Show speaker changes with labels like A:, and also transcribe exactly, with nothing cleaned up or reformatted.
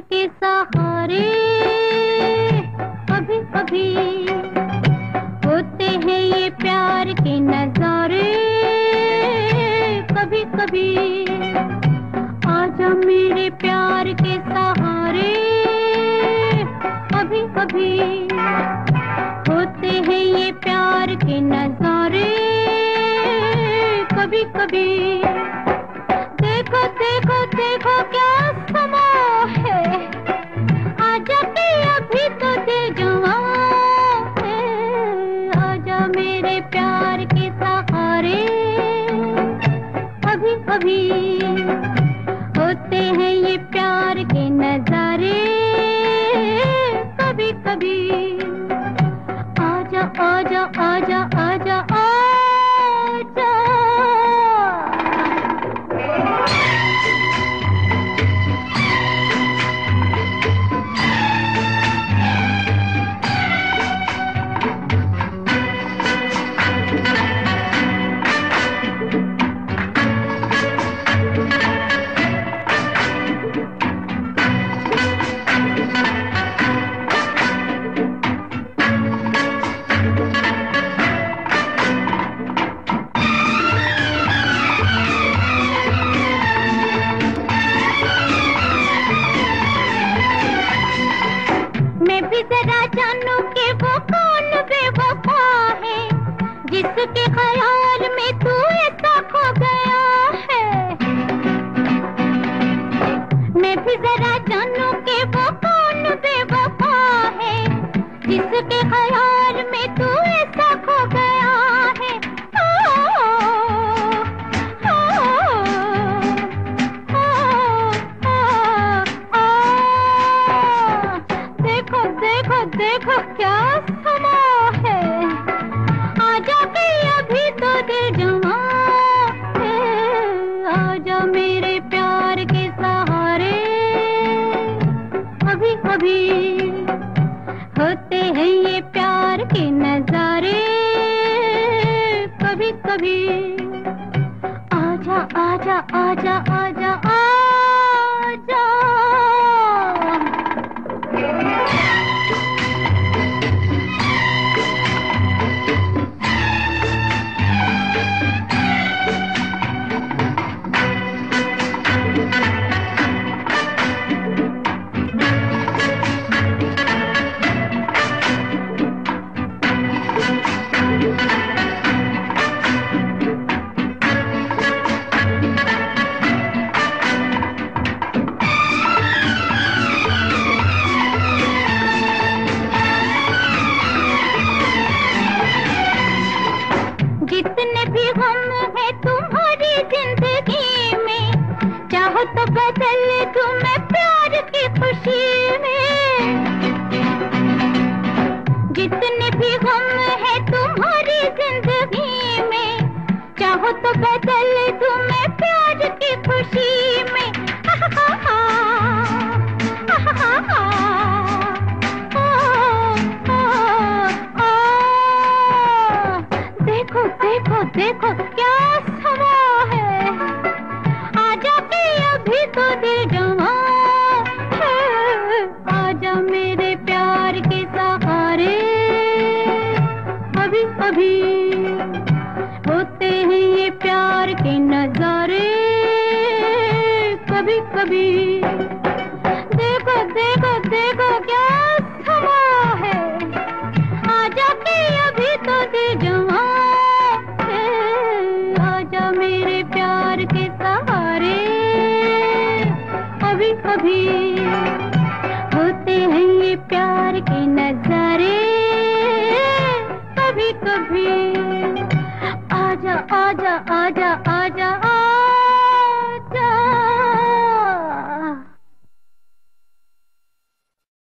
A: के सहारे कभी कभी होते हैं ये प्यार के नजारे कभी कभी। आजा मेरे प्यार के सहारे कभी कभी होते हैं ये प्यार के नजारे कभी कभी। देखो देखो देखो क्या समा है, आजा के अभी तो दिल जवां है। आजा मेरे प्यार के सहारे कभी कभी होते हैं ये प्यार के नजारे कभी कभी। आजा आजा आजा आजा आजा। जरा जानू कि वो कौन बेवफा है जिसके ख्याल में तू ऐसा खो गया है। मैं भी जरा जानू कि वो कौन बेवफा है जिसके ख्याल में तू ऐसा खो गया है। ओ, ओ, ओ, ओ, ओ, देखो देखो देखो क्या समा है, आजा के अभी तो दिल जवां है। आजा मेरे प्यार के सहारे कभी कभी होते हैं ये प्यार के नजारे कभी कभी। आजा आजा आजा आजा आजा। जितने भी गम है तुम्हारी जिंदगी में, चाहो तो बदल दूं मैं प्यार की खुशी में। जितने भी गम है तुम्हारी जिंदगी में, चाहो तो बदल दूं मैं प्यार की खुशी में। देखो देखो देखो क्या समा है, आजा के अभी तो दिल जवां है। आजा मेरे प्यार के सहारे कभी कभी होते हैं ये प्यार के नजारे कभी कभी। देखो देखो देखो क्या समा है, आजा के अभी तो दिल जवां है। आजा मेरे प्यार के सहारे कभी कभी होते हैं ये प्यार के नजारे कभी कभी। आजा आजा आजा आजा आजा।